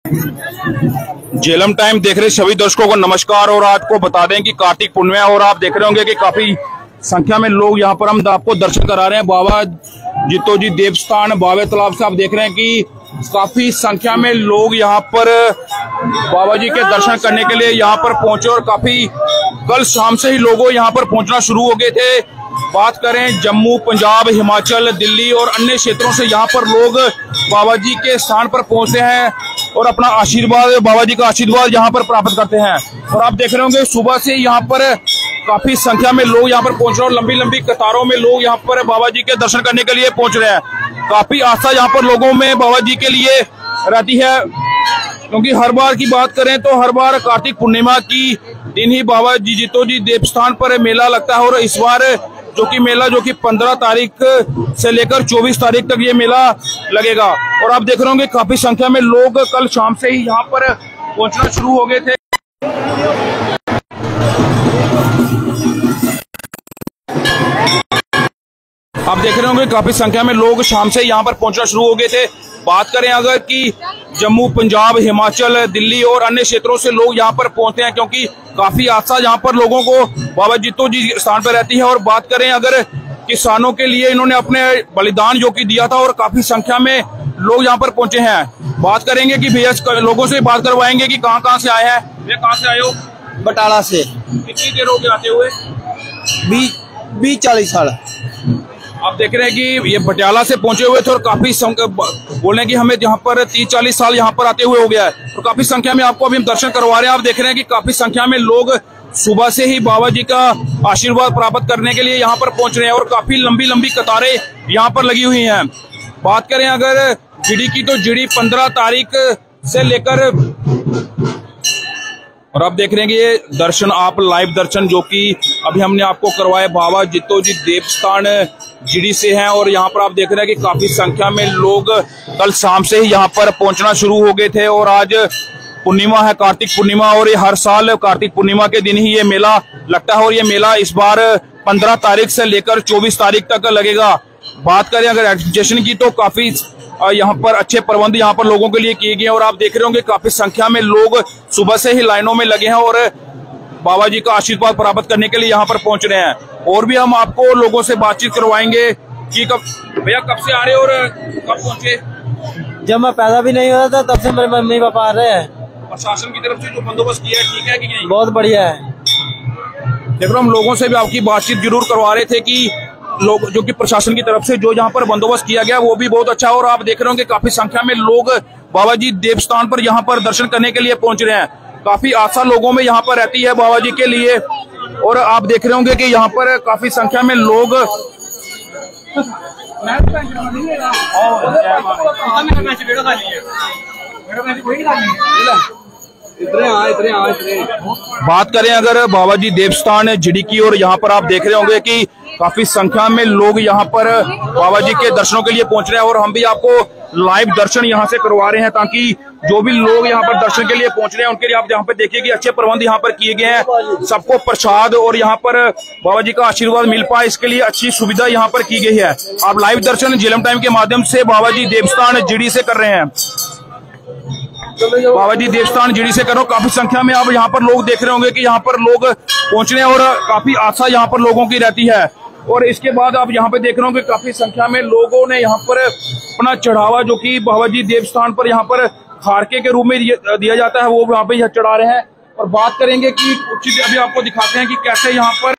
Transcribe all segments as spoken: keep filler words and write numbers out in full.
Jhelum time देख रहे सभी दर्शकों को नमस्कार। और आज को बता दें कि कार्तिक पूर्णिमा और आप देख रहे होंगे कि काफी संख्या में लोग यहाँ पर हम आपको दर्शन करा रहे हैं। बाबा जितो जी देवस्थान बावे तालाब से आप देख रहे हैं कि काफी संख्या में लोग यहाँ पर बाबा जी के दर्शन करने के लिए यहाँ पर पहुंचे और काफी कल शाम से ही लोगों यहाँ पर पहुंचना शुरू हो गए थे। बात करें जम्मू, पंजाब, हिमाचल, दिल्ली और अन्य क्षेत्रों से यहाँ पर लोग बाबा जी के स्थान पर पहुंचते हैं और अपना आशीर्वाद, बाबा जी का आशीर्वाद यहाँ पर प्राप्त करते हैं। और आप देख रहे होंगे सुबह से यहाँ पर काफी संख्या में लोग यहाँ पर पहुंच रहे हैं और लंबी लंबी कतारों में लोग यहाँ पर बाबा जी के दर्शन करने के लिए पहुंच रहे हैं। काफी आस्था यहाँ पर लोगों में बाबा जी के लिए रहती है, क्योंकि हर बार की बात करें तो हर बार कार्तिक पूर्णिमा की दिन ही बाबा जी जितो जी देवस्थान पर मेला लगता है। और इस बार जो कि मेला जो कि पंद्रह तारीख से लेकर चौबीस तारीख तक ये मेला लगेगा। और आप देख रहे होंगे काफी संख्या में लोग कल शाम से ही यहाँ पर पहुंचना शुरू हो गए थे। आप देख रहे होंगे काफी संख्या में लोग शाम से यहाँ पर पहुंचना शुरू हो गए थे। बात करें अगर कि जम्मू, पंजाब, हिमाचल, दिल्ली और अन्य क्षेत्रों से लोग यहाँ पर पहुंचते हैं, क्योंकि काफी आस्था यहाँ पर लोगों को बाबा जितो जी स्थान पर रहती है। और बात करें अगर किसानों के लिए इन्होंने अपने बलिदान जो कि दिया था और काफी संख्या में लोग यहाँ पर पहुंचे हैं। बात करेंगे कि भैया लोगों से बात करवाएंगे कि कहाँ कहाँ से आए हैं। भैया कहाँ से आए हो? बटाला से। कितनी देर हो गई आते हुए? बीस बीस चालीस साल। आप देख रहे हैं कि ये पटियाला से पहुंचे हुए थे और काफी बोले कि हमें यहाँ पर तीस चालीस साल यहाँ पर आते हुए हो गया है। और काफी संख्या में आपको अभी हम दर्शन करवा रहे हैं। आप देख रहे हैं कि काफी संख्या में लोग सुबह से ही बाबा जी का आशीर्वाद प्राप्त करने के लिए यहाँ पर पहुंच रहे हैं और काफी लंबी लंबी कतारें यहाँ पर लगी हुई हैं। बात करें अगर जीडी की तो जीडी पंद्रह तारीख से लेकर, और आप देख रहे हैं कि ये दर्शन आप लाइव दर्शन जो कि अभी हमने आपको करवाए बाबा जितो जी देवस्थान जीडी से हैं। और यहाँ पर आप देख रहे हैं कि काफी संख्या में लोग कल शाम से ही यहाँ पर पहुंचना शुरू हो गए थे। और आज पूर्णिमा है, कार्तिक पूर्णिमा, और ये हर साल कार्तिक पूर्णिमा के दिन ही ये मेला लगता है। और ये मेला इस बार पंद्रह तारीख से लेकर चौबीस तारीख तक लगेगा। बात करें अगर एडमिनिस्ट्रेशन की तो काफी यहाँ पर अच्छे प्रबंध यहाँ पर लोगों के लिए किए गए हैं। और आप देख रहे होंगे काफी संख्या में लोग सुबह से ही लाइनों में लगे हैं और बाबा जी का आशीर्वाद प्राप्त करने के लिए यहाँ पर पहुंच रहे हैं। और भी हम आपको लोगों से बातचीत करवाएंगे कि कब भैया कब से आ रहे और कब पहुंचे? जब मैं पैदा भी नहीं होता था तब से मेरे मम्मी पापा आ रहे हैं। प्रशासन की तरफ से जो बंदोबस्त किया है ठीक है कि नहीं? बहुत बढ़िया है। देख रहे हम लोगों से भी आपकी बातचीत जरूर करवा रहे थे कि लोग जो कि प्रशासन की तरफ से जो यहाँ पर बंदोबस्त किया गया वो भी बहुत अच्छा है। और आप देख रहे होंगे काफी संख्या में लोग बाबा जी देवस्थान पर यहाँ पर दर्शन करने के लिए पहुंच रहे हैं। काफी आस्था लोगों में यहाँ पर रहती है बाबा जी के लिए। और आप देख रहे होंगे कि यहाँ पर काफी संख्या में लोग बात करें अगर बाबा जी देवस्थान जीडी की, और यहाँ पर आप देख रहे होंगे कि काफी संख्या में लोग यहाँ पर बाबा जी के दर्शनों के लिए पहुंच रहे हैं। और हम भी आपको लाइव दर्शन यहाँ से करवा रहे हैं ताकि जो भी लोग यहाँ पर दर्शन के लिए पहुंच रहे हैं उनके लिए आप यहाँ पे देखिए कि अच्छे प्रबंध यहाँ पर किए गए हैं। सबको प्रसाद और यहाँ पर बाबा जी का आशीर्वाद मिल पाए इसके लिए अच्छी सुविधा यहाँ पर की गई है। आप लाइव दर्शन झेलम टाइम के माध्यम से बाबा जी देवस्थान जीडी से कर रहे हैं। बाबा जी देवस्थान जीडी से करो। काफी संख्या में आप यहाँ पर लोग देख रहे होंगे कि यहाँ पर लोग पहुंच रहे हैं और काफी आस्था यहाँ पर लोगों की रहती है। और इसके बाद आप यहाँ पे देख रहे होंगे काफी संख्या में लोगों ने यहाँ पर अपना चढ़ावा जो कि बाबा जी देवस्थान पर यहाँ पर खारके के रूप में दिया जाता है वो यहाँ पे चढ़ा रहे हैं। और बात करेंगे कि कुछ चीजें अभी आपको दिखाते हैं कि कैसे यहाँ पर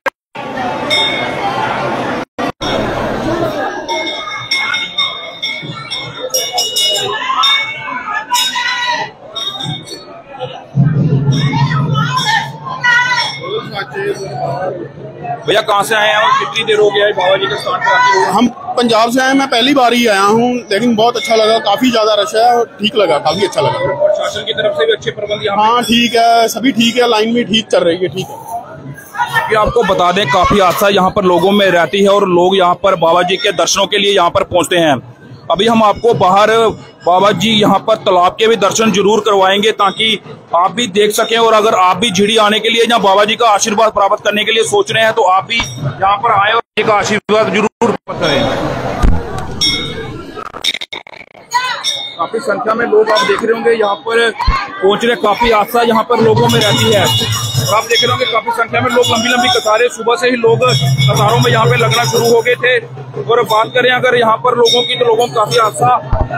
भैया कहाँ से आए हैं और कितनी देर हो गया है बाबा जी के स्थान पर आते हुए? हम पंजाब से आए, मैं पहली बार ही आया हूँ, लेकिन बहुत अच्छा लगा। काफी ज्यादा रश है और ठीक लगा, काफी अच्छा लगा। प्रशासन की तरफ से भी अच्छे प्रबंध यहाँ? हाँ ठीक है, सभी ठीक है, लाइन भी ठीक चल रही है। ठीक है। कि आपको बता दें काफी आस्था यहाँ पर लोगों में रहती है और लोग यहाँ पर बाबा जी के दर्शनों के लिए यहाँ पर पहुंचते हैं। अभी हम आपको बाहर बाबा जी यहाँ पर तालाब के भी दर्शन जरूर करवाएंगे ताकि आप भी देख सकें। और अगर आप भी झिड़ी आने के लिए या बाबा जी का आशीर्वाद प्राप्त करने के लिए सोच रहे हैं तो आप भी यहाँ पर आए और एक आशीर्वाद जरूर प्राप्त करें। काफी संख्या में लोग आप देख रहे होंगे यहाँ पर पहुंच रहे, काफी आस्था यहाँ पर लोगों में रहती है। और आप देख रहे होंगे काफी संख्या में लोग, लंबी लंबी कतारें, सुबह से ही लोग कतारों में यहाँ पे लगना शुरू हो गए थे। और बात करें अगर यहाँ पर लोगों की, तो लोगों को काफी आस्था।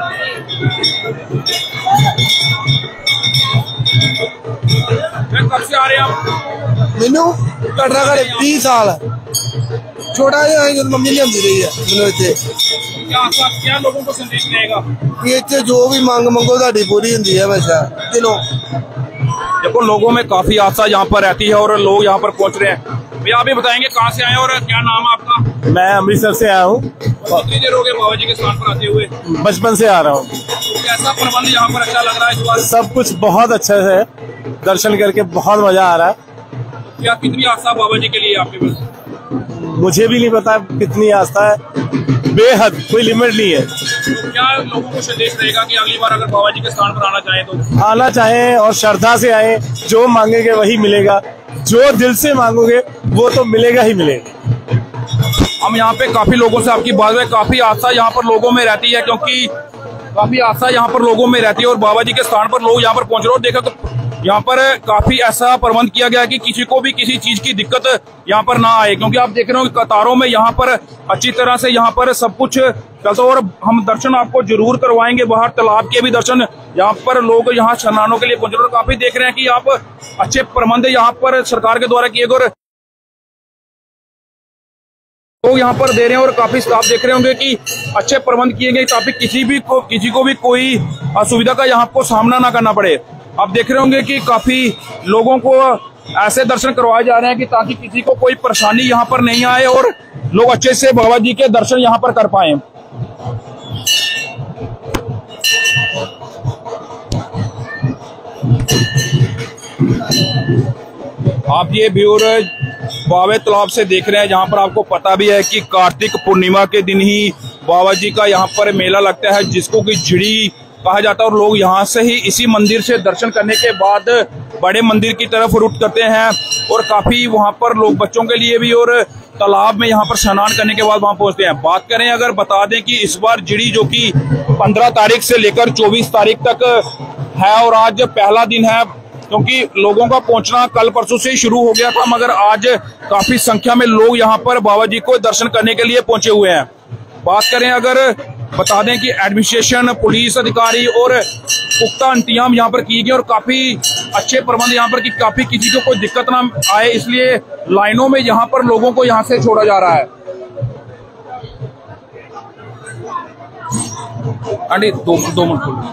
कब से आ रहे हैं आप? मैनू कटरा कर तीस साल छोटा जिहा मम्मी लियांदी रही है मैनू इत्थे। क्या क्या लोगों को संदेश देगा कि इत्थे जो भी मांग मंगो तुहाडी पूरी हुंदी है हमेशा दिलों। देखो लोगों में काफी आस्था यहाँ पर रहती है और लोग यहाँ पर पहुंच रहे हैं। भैया आप भी बताएंगे कहाँ से आए और क्या नाम है आपका? मैं अमृतसर से आया हूँ। कितनी देर हो गई बाबा जी के स्थान पर आते हुए? बचपन से आ रहा हूँ। तो कैसा प्रबंध यहाँ पर अच्छा लग रहा है इस बार? सब कुछ बहुत अच्छा है, दर्शन करके बहुत मजा आ रहा है। क्या कितनी आस्था बाबा जी के लिए आपके पास? मुझे भी नहीं पता कितनी आस्था है, बेहद, कोई लिमिट नहीं है। तो क्या लोगों को संदेश रहेगा कि अगली बार अगर बाबा जी के स्थान पर आना चाहे तो? आना चाहे और श्रद्धा से आए, जो मांगेंगे वही मिलेगा, जो दिल से मांगोगे वो तो मिलेगा ही मिलेगा। हम यहाँ पे काफी लोगों से आपकी बात है, काफी आस्था यहाँ पर लोगों में रहती है, क्योंकि काफी आस्था यहाँ पर लोगों में रहती है और बाबा जी के स्थान पर लोग यहाँ पर पहुंच रहे हो। देखा तो यहाँ पर काफी ऐसा प्रबंध किया गया है कि किसी को भी किसी चीज की दिक्कत यहाँ पर ना आए, क्योंकि आप देख रहे हो कतारों में यहाँ पर अच्छी तरह से यहाँ पर सब कुछ चलता। और हम दर्शन आपको जरूर करवाएंगे, बाहर तालाब के भी दर्शन, यहाँ पर लोग यहाँ स्नानों के लिए पहुंच रहे हैं। काफी देख रहे हैं कि आप अच्छे प्रबंध यहाँ पर सरकार के द्वारा किए गए लोग यहाँ पर दे रहे हैं और काफी आप देख रहे होंगे कि अच्छे प्रबंध किए गए ताकि किसी भी को किसी को भी कोई असुविधा का यहाँ को सामना ना करना पड़े। आप देख रहे होंगे कि काफी लोगों को ऐसे दर्शन करवाए जा रहे हैं कि ताकि किसी को कोई परेशानी यहाँ पर नहीं आए और लोग अच्छे से बाबा जी के दर्शन यहाँ पर कर पाए। आप ये व्यू बावे तालाब से देख रहे हैं, जहाँ पर आपको पता भी है कि कार्तिक पूर्णिमा के दिन ही बाबा जी का यहाँ पर मेला लगता है, जिसको कि झिड़ी कहा जाता है। और लोग यहाँ से ही इसी मंदिर से दर्शन करने के बाद बड़े मंदिर की तरफ रुख करते हैं और काफी वहाँ पर लोग बच्चों के लिए भी और तालाब में यहाँ पर स्नान करने के बाद वहाँ पहुँचते हैं। बात करें अगर बता दें कि इस बार झिड़ी जो कि पंद्रह तारीख से लेकर चौबीस तारीख तक है और आज पहला दिन है, क्योंकि लोगों का पहुंचना कल परसों से ही शुरू हो गया था, मगर आज काफी संख्या में लोग यहाँ पर बाबा जी को दर्शन करने के लिए पहुंचे हुए हैं। बात करें अगर बता दें कि एडमिनिस्ट्रेशन, पुलिस अधिकारी और पुख्ता इंतजाम यहाँ पर किए गए और काफी अच्छे प्रबंध यहाँ पर कि काफी किसी को कोई दिक्कत ना आए, इसलिए लाइनों में यहाँ पर लोगों को यहाँ से छोड़ा जा रहा है। आंटी दो दो मिनट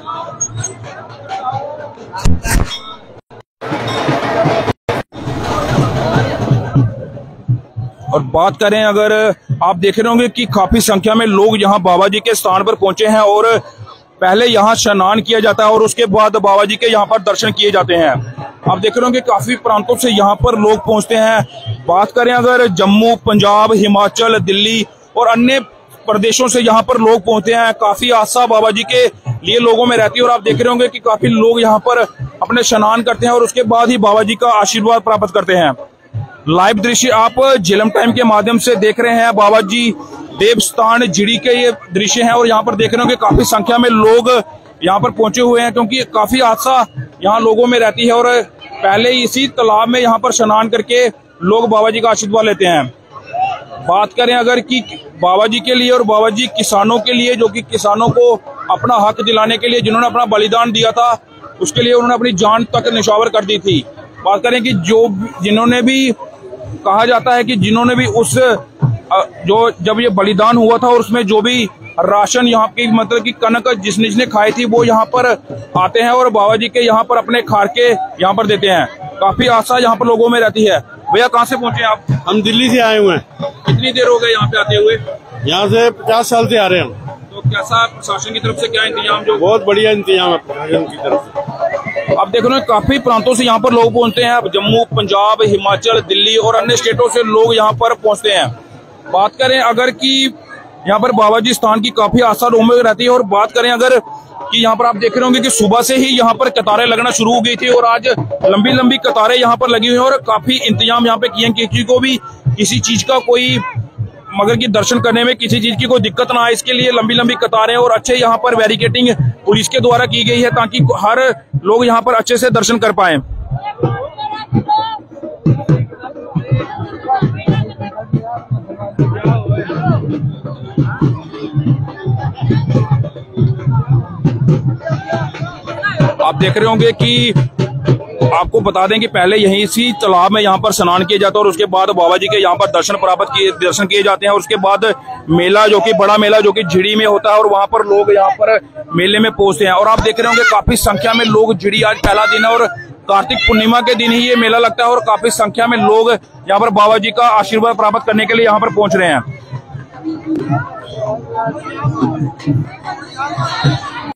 और बात करें अगर आप देख रहे होंगे कि काफी संख्या में लोग यहाँ बाबा जी के स्थान पर पहुंचे हैं और पहले यहाँ स्नान किया जाता है और उसके बाद बाबा जी के यहाँ पर दर्शन किए जाते हैं। आप देख रहे होंगे काफी प्रांतों से यहाँ पर लोग पहुंचते हैं। बात करें अगर जम्मू, पंजाब, हिमाचल, दिल्ली और अन्य प्रदेशों से यहाँ पर लोग पहुंचते हैं। काफी आस्था बाबा जी के लिए लोगों में रहती है और आप देख रहे होंगे कि काफी लोग यहाँ पर अपने स्नान करते हैं और उसके बाद ही बाबा जी का आशीर्वाद प्राप्त करते हैं। लाइव दृश्य आप झेलम टाइम के माध्यम से देख रहे हैं, बाबा जी देवस्थान झिड़ी के ये दृश्य हैं और यहाँ पर देख रहे होंगे काफी संख्या में लोग यहाँ पर पहुंचे हुए हैं, क्योंकि काफी आस्था यहाँ लोगों में रहती है और पहले इसी तालाब में यहाँ पर स्नान करके लोग बाबा जी का आशीर्वाद लेते हैं। बात करें अगर कि बाबा जी के लिए और बाबा जी किसानों के लिए, जो कि किसानों को अपना हक दिलाने के लिए जिन्होंने अपना बलिदान दिया था, उसके लिए उन्होंने अपनी जान तक निछावर कर दी थी। बात करें कि जो जिन्होंने भी कहा जाता है कि जिन्होंने भी उस जो जब ये बलिदान हुआ था और उसमें जो भी राशन यहाँ की मतलब कि कनक जिस जिसने खाई थी वो यहाँ पर आते हैं और बाबा जी के यहाँ पर अपने खार के यहाँ पर देते हैं। काफी आस्था यहाँ पर लोगों में रहती है। भैया कहाँ से पहुंचे आप? हम दिल्ली से आए हुए हैं। कितनी देर हो गई यहाँ पे आते हुए? यहाँ से पचास साल से आ रहे हैं हम। तो कैसा प्रशासन की तरफ से क्या इंतजाम? जो बहुत बढ़िया इंतजाम है प्रशासन की तरफ से। आप देख रहे हैं काफी प्रांतों से यहाँ पर लोग पहुंचते हैं, जम्मू, पंजाब, हिमाचल, दिल्ली और अन्य स्टेटों से लोग यहाँ पर पहुंचते हैं। बात करें अगर कि यहाँ पर बाबा जी स्थान की काफी आस्था लोगों में रहती है और बात करें अगर कि यहाँ पर आप देख रहे होंगे कि सुबह से ही यहाँ पर कतारें लगना शुरू हो गई थी और आज लंबी लंबी कतारें यहाँ पर लगी हुई हैं और काफी इंतजाम यहाँ पे किए हैं, किसी को भी किसी चीज का कोई मगर की दर्शन करने में किसी चीज की कोई दिक्कत ना आए, इसके लिए लंबी लंबी कतारें और अच्छे यहाँ पर बैरिकेटिंग पुलिस के द्वारा की गई है ताकि हर लोग यहाँ पर अच्छे से दर्शन कर पाए। आप देख रहे होंगे कि आपको बता दें कि पहले यहीं इसी तालाब में यहाँ पर स्नान किया जाता है और उसके बाद बाबा जी के यहाँ पर दर्शन प्राप्त किए दर्शन किए जाते हैं और उसके बाद मेला जो कि बड़ा मेला जो कि झिड़ी में होता है और वहां पर लोग यहाँ पर मेले में पहुंचते हैं। और आप देख रहे होंगे काफी संख्या में लोग, झिड़ी आज पहला दिन है और कार्तिक पूर्णिमा के दिन ही ये मेला लगता है और काफी संख्या में लोग यहाँ पर बाबा जी का आशीर्वाद प्राप्त करने के लिए यहाँ पर पहुंच रहे हैं।